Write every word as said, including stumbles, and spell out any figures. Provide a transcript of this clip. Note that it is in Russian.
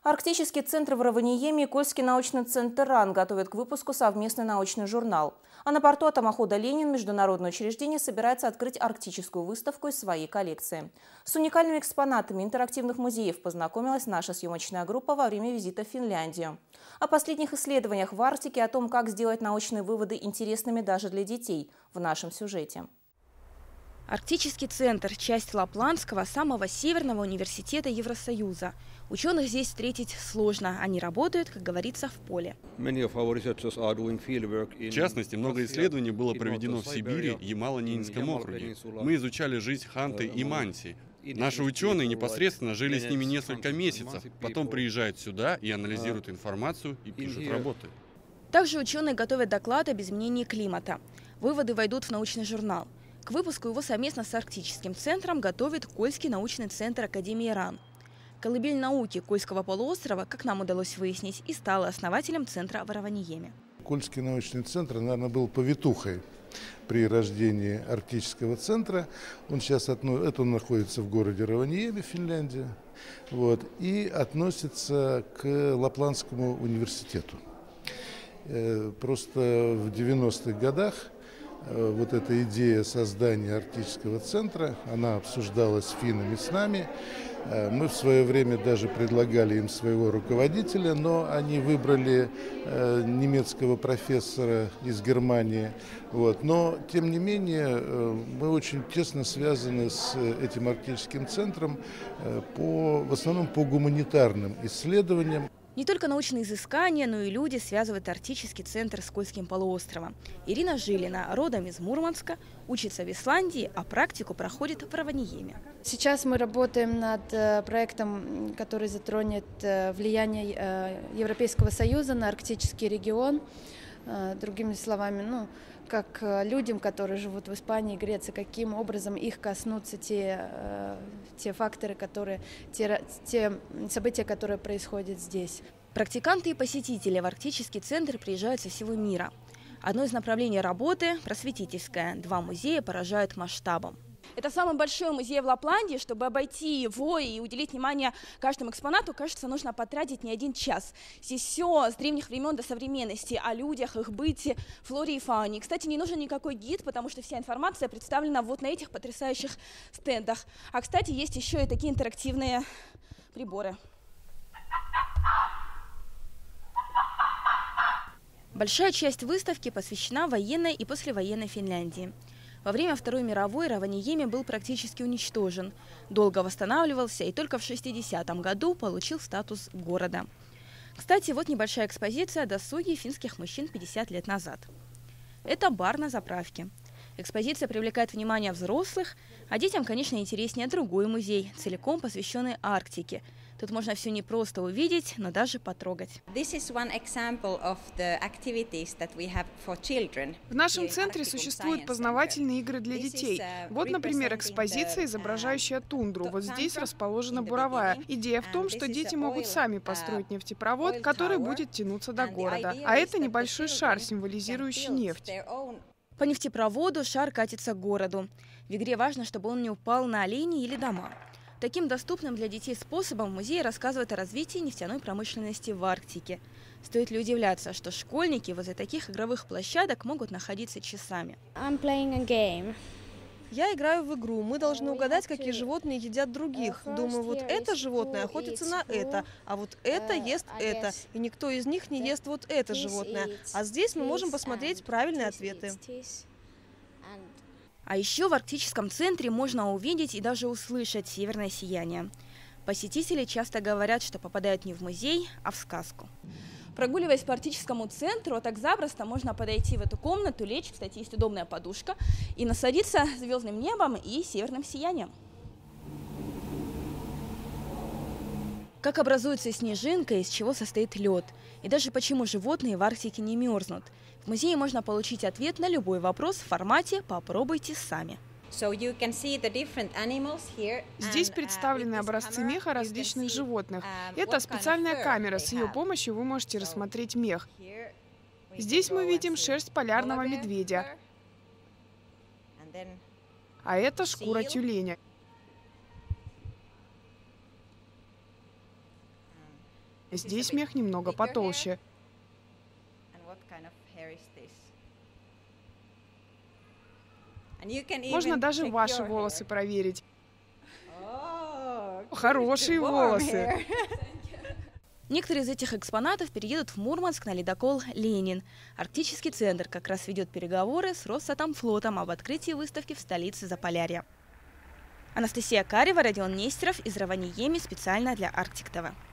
Арктический центр в Раваньеме и Кольский научный центр РАН готовят к выпуску совместный научный журнал. А на порту Атамахода Ленин международное учреждение собирается открыть арктическую выставку из своей коллекции. С уникальными экспонатами интерактивных музеев познакомилась наша съемочная группа во время визита в Финляндию. О последних исследованиях в Арктике, о том, как сделать научные выводы интересными даже для детей, в нашем сюжете. Арктический центр – часть Лапландского, самого северного университета Евросоюза. Ученых здесь встретить сложно. Они работают, как говорится, в поле. В частности, много исследований было проведено в Сибири и Ямало-Ненецком округе. Мы изучали жизнь ханты и манси. Наши ученые непосредственно жили с ними несколько месяцев, потом приезжают сюда и анализируют информацию и пишут работы. Также ученые готовят доклад об изменении климата. Выводы войдут в научный журнал. К выпуску его совместно с Арктическим центром готовит Кольский научный центр Академии РАН. Колыбель науки Кольского полуострова, как нам удалось выяснить, и стала основателем центра в Раваньеме. Кольский научный центр, наверное, был повитухой при рождении Арктического центра. Он сейчас отно... это он находится в городе Раваньеме, Финляндия, вот, и относится к Лапландскому университету. Просто в девяностых годах вот эта идея создания Арктического центра, она обсуждалась с финнами, с нами. Мы в свое время даже предлагали им своего руководителя, но они выбрали немецкого профессора из Германии. Вот. Но, тем не менее, мы очень тесно связаны с этим Арктическим центром, по, в основном по гуманитарным исследованиям. Не только научные изыскания, но и люди связывают Арктический центр с Кольским полуостровом. Ирина Жилина, родом из Мурманска, учится в Исландии, а практику проходит в Раваньеме. Сейчас мы работаем над проектом, который затронет влияние Европейского Союза на арктический регион. Другими словами, ну, как людям, которые живут в Испании и Греции, каким образом их коснутся те, те факторы, которые, те, те события, которые происходят здесь. Практиканты и посетители в Арктический центр приезжают со всего мира. Одно из направлений работы – просветительское. Два музея поражают масштабом. Это самый большой музей в Лапландии. Чтобы обойти его и уделить внимание каждому экспонату, кажется, нужно потратить не один час. Здесь все с древних времен до современности, о людях, их быте, флоре и фауне. Кстати, не нужен никакой гид, потому что вся информация представлена вот на этих потрясающих стендах. А, кстати, есть еще и такие интерактивные приборы. Большая часть выставки посвящена военной и послевоенной Финляндии. Во время Второй мировой Раваньеме был практически уничтожен, долго восстанавливался и только в шестидесятом году получил статус города. Кстати, вот небольшая экспозиция о досуге финских мужчин пятьдесят лет назад. Это бар на заправке. Экспозиция привлекает внимание взрослых, а детям, конечно, интереснее другой музей, целиком посвященный Арктике. Тут можно все не просто увидеть, но даже потрогать. В нашем центре существуют познавательные игры для детей. Вот, например, экспозиция, изображающая тундру. Вот здесь расположена буровая. Идея в том, что дети могут сами построить нефтепровод, который будет тянуться до города. А это небольшой шар, символизирующий нефть. По нефтепроводу шар катится к городу. В игре важно, чтобы он не упал на оленей или дома. Таким доступным для детей способом музей рассказывает о развитии нефтяной промышленности в Арктике. Стоит ли удивляться, что школьники возле таких игровых площадок могут находиться часами? Я играю в игру. Мы должны угадать, какие животные едят других. Думаю, вот это животное охотится на это, а вот это ест это. И никто из них не ест вот это животное. А здесь мы можем посмотреть правильные ответы. А еще в Арктическом центре можно увидеть и даже услышать северное сияние. Посетители часто говорят, что попадают не в музей, а в сказку. Прогуливаясь по Арктическому центру, так запросто можно подойти в эту комнату, лечь, кстати, есть удобная подушка, и насладиться звездным небом и северным сиянием. Как образуется снежинка, из чего состоит лед, и даже почему животные в Арктике не мерзнут. В музее можно получить ответ на любой вопрос в формате «Попробуйте сами». Здесь представлены образцы меха различных животных. Это специальная камера, с ее помощью вы можете рассмотреть мех. Здесь мы видим шерсть полярного медведя, а это шкура тюленя. Здесь мех немного потолще. Можно даже ваши волосы проверить. Хорошие волосы. Некоторые из этих экспонатов переедут в Мурманск на ледокол «Ленин». Арктический центр как раз ведет переговоры с Росатомфлотом об открытии выставки в столице Заполярья. Анастасия Карева, Родион Нестеров из Раванийеми специально для Арктик ТВ.